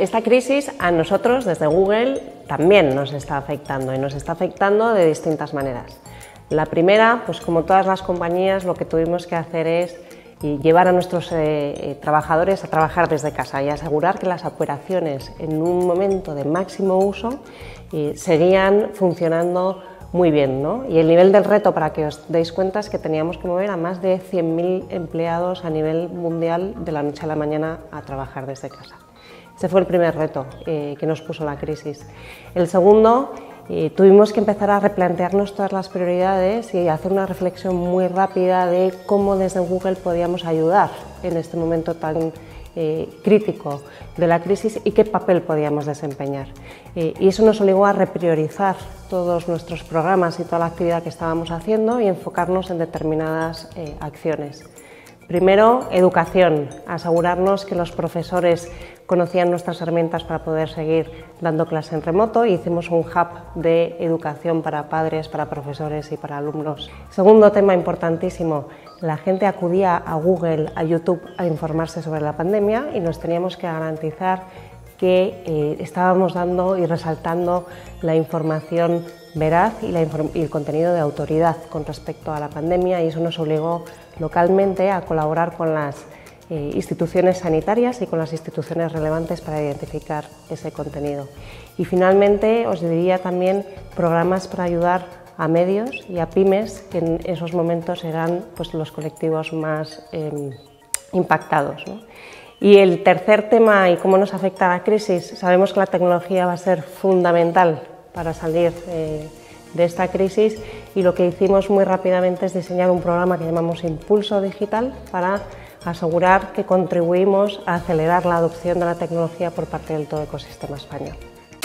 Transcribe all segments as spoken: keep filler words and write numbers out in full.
esta crisis a nosotros desde Google también nos está afectando y nos está afectando de distintas maneras. La primera, pues como todas las compañías, lo que tuvimos que hacer es llevar a nuestros eh, trabajadores a trabajar desde casa y asegurar que las operaciones en un momento de máximo uso eh, seguían funcionando muy bien, ¿no? Y el nivel del reto, para que os deis cuenta, es que teníamos que mover a más de cien mil empleados a nivel mundial de la noche a la mañana a trabajar desde casa. Ese fue el primer reto eh, que nos puso la crisis. El segundo, eh, tuvimos que empezar a replantearnos todas las prioridades y hacer una reflexión muy rápida de cómo desde Google podíamos ayudar en este momento tan eh, crítico de la crisis y qué papel podíamos desempeñar. Eh, y eso nos obligó a repriorizar todos nuestros programas y toda la actividad que estábamos haciendo y enfocarnos en determinadas eh, acciones. Primero, educación, asegurarnos que los profesores conocían nuestras herramientas para poder seguir dando clase en remoto y hicimos un hub de educación para padres, para profesores y para alumnos. Segundo tema importantísimo, la gente acudía a Google, a YouTube a informarse sobre la pandemia y nos teníamos que garantizar que eh, estábamos dando y resaltando la información veraz y, la inform y el contenido de autoridad con respecto a la pandemia, y eso nos obligó localmente a colaborar con las eh, instituciones sanitarias y con las instituciones relevantes para identificar ese contenido. Y finalmente os diría también programas para ayudar a medios y a pymes, que en esos momentos eran pues, los colectivos más eh, impactados, ¿no? Y el tercer tema, y cómo nos afecta la crisis, sabemos que la tecnología va a ser fundamental para salir eh, de esta crisis, y lo que hicimos muy rápidamente es diseñar un programa que llamamos Impulso Digital para asegurar que contribuimos a acelerar la adopción de la tecnología por parte del todo ecosistema español.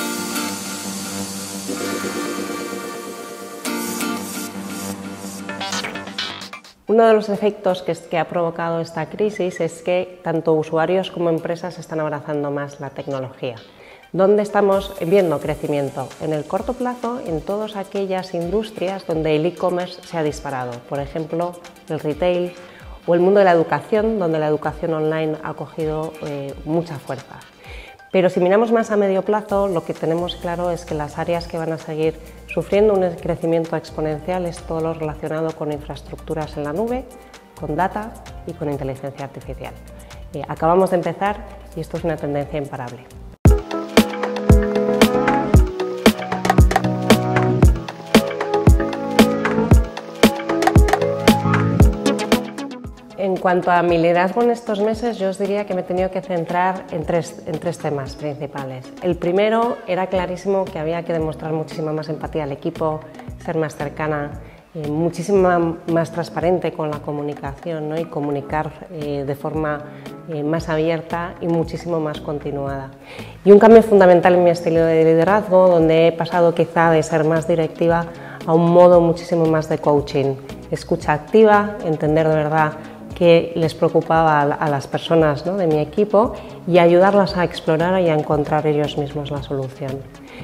Uno de los efectos que, que ha provocado esta crisis es que tanto usuarios como empresas están abrazando más la tecnología. ¿Dónde estamos viendo crecimiento? En el corto plazo, en todas aquellas industrias donde el e-commerce se ha disparado, por ejemplo, el retail o el mundo de la educación, donde la educación online ha cogido eh, mucha fuerza. Pero si miramos más a medio plazo, lo que tenemos claro es que las áreas que van a seguir sufriendo un crecimiento exponencial es todo lo relacionado con infraestructuras en la nube, con data y con inteligencia artificial. Eh, acabamos de empezar y esto es una tendencia imparable. En cuanto a mi liderazgo en estos meses, yo os diría que me he tenido que centrar en tres, en tres temas principales. El primero, era clarísimo que había que demostrar muchísima más empatía al equipo, ser más cercana, eh, muchísima más transparente con la comunicación, ¿no? Y comunicar eh, de forma eh, más abierta y muchísimo más continuada. Y un cambio fundamental en mi estilo de liderazgo, donde he pasado quizá de ser más directiva a un modo muchísimo más de coaching. Escucha activa, entender de verdad que les preocupaba a las personas, ¿no?, de mi equipo, y ayudarlas a explorar y a encontrar ellos mismos la solución.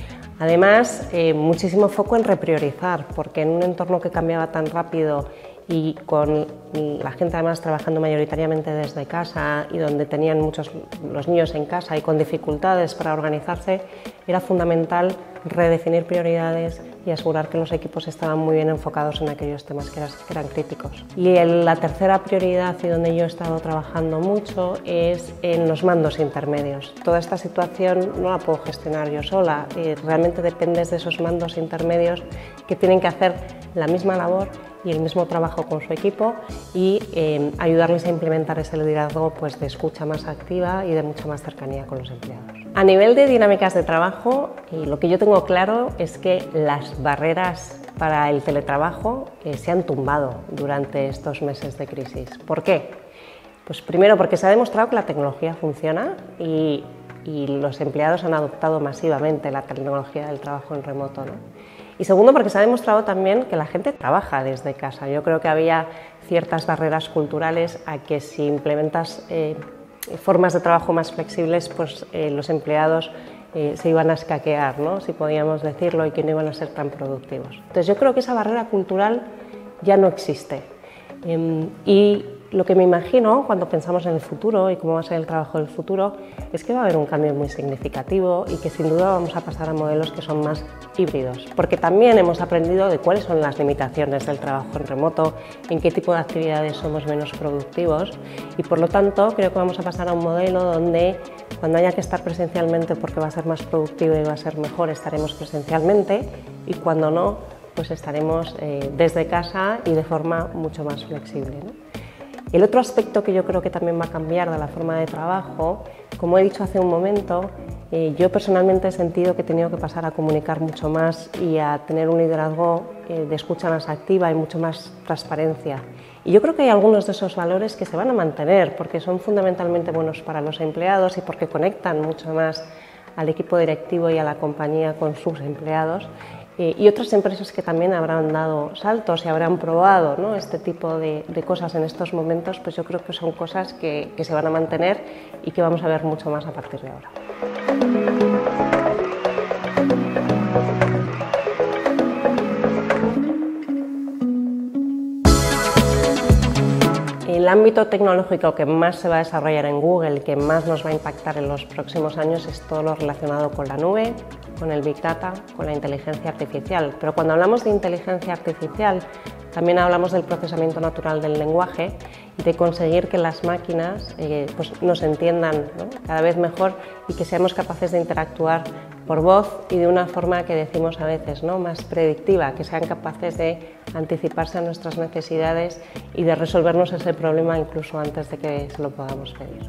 Además, eh, muchísimo foco en repriorizar, porque en un entorno que cambiaba tan rápido y con la gente además trabajando mayoritariamente desde casa y donde tenían muchos los niños en casa y con dificultades para organizarse, era fundamental redefinir prioridades y asegurar que los equipos estaban muy bien enfocados en aquellos temas que eran, que eran críticos. Y el, la tercera prioridad, y donde yo he estado trabajando mucho, es en los mandos intermedios. Toda esta situación no la puedo gestionar yo sola, eh, realmente dependes de esos mandos intermedios que tienen que hacer la misma labor y el mismo trabajo con su equipo y eh, ayudarles a implementar ese liderazgo pues, de escucha más activa y de mucha más cercanía con los empleados. A nivel de dinámicas de trabajo, y lo que yo tengo claro es que las barreras para el teletrabajo eh, se han tumbado durante estos meses de crisis. ¿Por qué? Pues primero porque se ha demostrado que la tecnología funciona y, y los empleados han adoptado masivamente la tecnología del trabajo en remoto, ¿no? Y segundo, porque se ha demostrado también que la gente trabaja desde casa. Yo creo que había ciertas barreras culturales a que si implementas eh, formas de trabajo más flexibles, pues eh, los empleados eh, se iban a escaquear, ¿no?, si podíamos decirlo, y que no iban a ser tan productivos. Entonces yo creo que esa barrera cultural ya no existe. Eh, y lo que me imagino cuando pensamos en el futuro y cómo va a ser el trabajo del futuro es que va a haber un cambio muy significativo y que sin duda vamos a pasar a modelos que son más híbridos, porque también hemos aprendido de cuáles son las limitaciones del trabajo en remoto, en qué tipo de actividades somos menos productivos y por lo tanto creo que vamos a pasar a un modelo donde cuando haya que estar presencialmente porque va a ser más productivo y va a ser mejor estaremos presencialmente y cuando no pues estaremos eh, desde casa y de forma mucho más flexible, ¿no? El otro aspecto que yo creo que también va a cambiar de la forma de trabajo, como he dicho hace un momento, eh, yo personalmente he sentido que he tenido que pasar a comunicar mucho más y a tener un liderazgo eh, de escucha más activa y mucho más transparencia. Y yo creo que hay algunos de esos valores que se van a mantener porque son fundamentalmente buenos para los empleados y porque conectan mucho más al equipo directivo y a la compañía con sus empleados. Eh, y otras empresas que también habrán dado saltos y habrán probado, ¿no?, este tipo de, de cosas en estos momentos, pues yo creo que son cosas que, que se van a mantener y que vamos a ver mucho más a partir de ahora. El ámbito tecnológico que más se va a desarrollar en Google, que más nos va a impactar en los próximos años, es todo lo relacionado con la nube, con el Big Data, con la inteligencia artificial. Pero cuando hablamos de inteligencia artificial, también hablamos del procesamiento natural del lenguaje y de conseguir que las máquinas eh, pues nos entiendan, ¿no?, cada vez mejor y que seamos capaces de interactuar por voz y de una forma que decimos a veces, ¿no?, más predictiva, que sean capaces de anticiparse a nuestras necesidades y de resolvernos ese problema incluso antes de que se lo podamos pedir.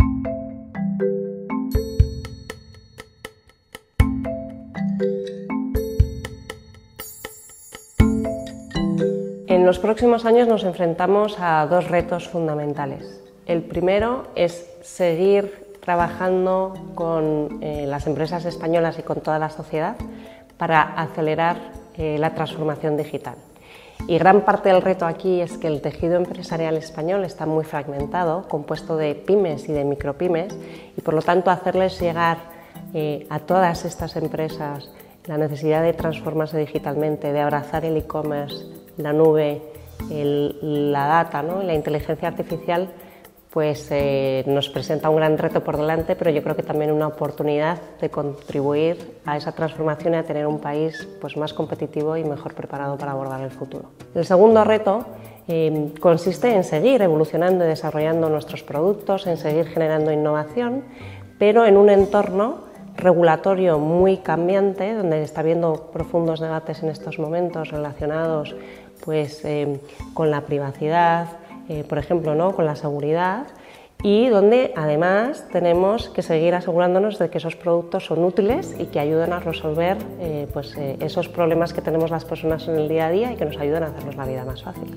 En los próximos años nos enfrentamos a dos retos fundamentales. El primero es seguir trabajando con eh, las empresas españolas y con toda la sociedad para acelerar eh, la transformación digital. Y gran parte del reto aquí es que el tejido empresarial español está muy fragmentado, compuesto de pymes y de micropymes, y por lo tanto hacerles llegar eh, a todas estas empresas la necesidad de transformarse digitalmente, de abrazar el e-commerce, la nube, el, la data, ¿no?, la inteligencia artificial, pues eh, nos presenta un gran reto por delante, pero yo creo que también una oportunidad de contribuir a esa transformación y a tener un país pues, más competitivo y mejor preparado para abordar el futuro. El segundo reto eh, consiste en seguir evolucionando y desarrollando nuestros productos, en seguir generando innovación, pero en un entorno regulatorio muy cambiante, donde está habiendo profundos debates en estos momentos relacionados pues, eh, con la privacidad, Eh, por ejemplo, ¿no?, con la seguridad, y donde además tenemos que seguir asegurándonos de que esos productos son útiles y que ayudan a resolver eh, pues, eh, esos problemas que tenemos las personas en el día a día y que nos ayudan a hacernos la vida más fácil.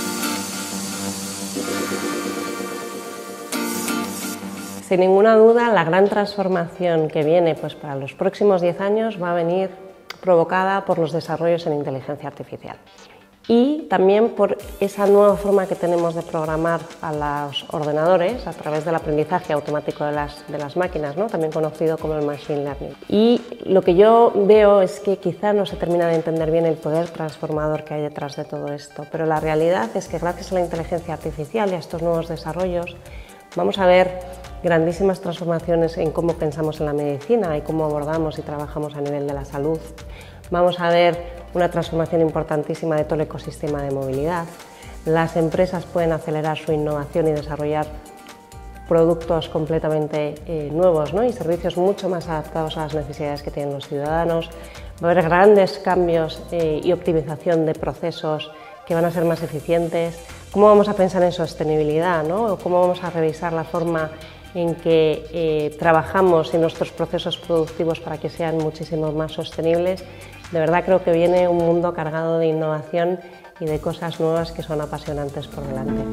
Sin ninguna duda, la gran transformación que viene pues, para los próximos diez años va a venir provocada por los desarrollos en inteligencia artificial. Y también por esa nueva forma que tenemos de programar a los ordenadores a través del aprendizaje automático de las, de las máquinas, ¿no?, también conocido como el Machine Learning. Y lo que yo veo es que quizá no se termina de entender bien el poder transformador que hay detrás de todo esto, pero la realidad es que gracias a la inteligencia artificial y a estos nuevos desarrollos vamos a ver grandísimas transformaciones en cómo pensamos en la medicina y cómo abordamos y trabajamos a nivel de la salud. Vamos a ver una transformación importantísima de todo el ecosistema de movilidad. Las empresas pueden acelerar su innovación y desarrollar productos completamente eh, nuevos, ¿no?, y servicios mucho más adaptados a las necesidades que tienen los ciudadanos. Va a haber grandes cambios eh, y optimización de procesos que van a ser más eficientes. ¿Cómo vamos a pensar en sostenibilidad, ¿no?, o cómo vamos a revisar la forma en que eh, trabajamos en nuestros procesos productivos para que sean muchísimo más sostenibles? De verdad creo que viene un mundo cargado de innovación y de cosas nuevas que son apasionantes por delante.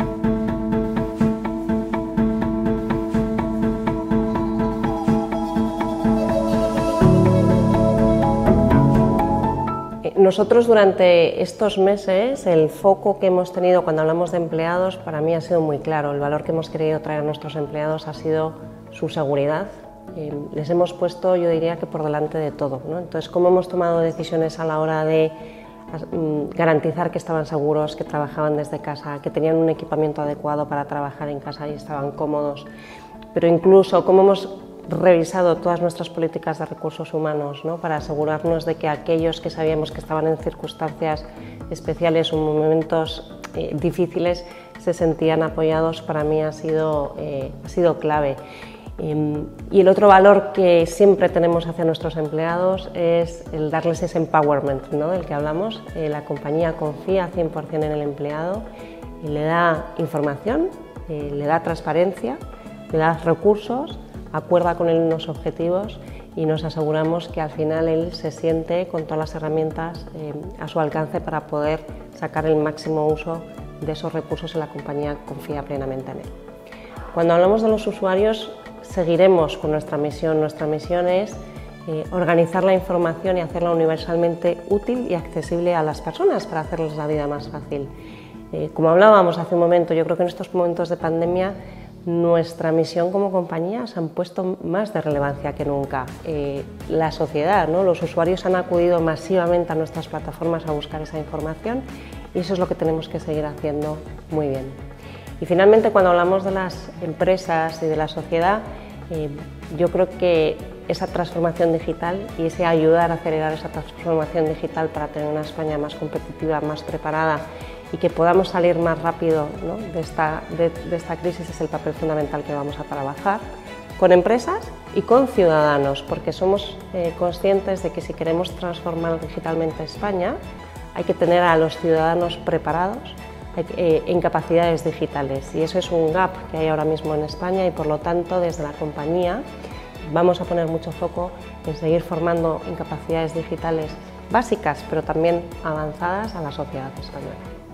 Nosotros durante estos meses el foco que hemos tenido cuando hablamos de empleados para mí ha sido muy claro. El valor que hemos querido traer a nuestros empleados ha sido su seguridad. Eh, les hemos puesto, yo diría que por delante de todo, ¿no? Entonces, ¿cómo hemos tomado decisiones a la hora de garantizar que estaban seguros, que trabajaban desde casa, que tenían un equipamiento adecuado para trabajar en casa y estaban cómodos, pero incluso cómo hemos revisado todas nuestras políticas de recursos humanos, ¿no?, para asegurarnos de que aquellos que sabíamos que estaban en circunstancias especiales o momentos eh, difíciles se sentían apoyados, para mí ha sido, eh, ha sido clave. Y el otro valor que siempre tenemos hacia nuestros empleados es el darles ese empowerment, ¿no?, del que hablamos. Eh, la compañía confía cien por cien en el empleado y le da información, eh, le da transparencia, le da recursos, acuerda con él unos objetivos y nos aseguramos que al final él se siente con todas las herramientas eh, a su alcance para poder sacar el máximo uso de esos recursos y la compañía confía plenamente en él. Cuando hablamos de los usuarios, seguiremos con nuestra misión. Nuestra misión es eh, organizar la información y hacerla universalmente útil y accesible a las personas para hacerles la vida más fácil. Eh, como hablábamos hace un momento, yo creo que en estos momentos de pandemia nuestra misión como compañía se han puesto más de relevancia que nunca. Eh, la sociedad, ¿no?, los usuarios han acudido masivamente a nuestras plataformas a buscar esa información y eso es lo que tenemos que seguir haciendo muy bien. Y finalmente, cuando hablamos de las empresas y de la sociedad, eh, yo creo que esa transformación digital y ese ayudar a acelerar esa transformación digital para tener una España más competitiva, más preparada y que podamos salir más rápido, ¿no?, de, esta, de, de esta crisis es el papel fundamental que vamos a trabajar con empresas y con ciudadanos, porque somos eh, conscientes de que si queremos transformar digitalmente España hay que tener a los ciudadanos preparados eh, en capacidades digitales y eso es un gap que hay ahora mismo en España y por lo tanto desde la compañía vamos a poner mucho foco en seguir formando en capacidades digitales básicas pero también avanzadas a la sociedad española.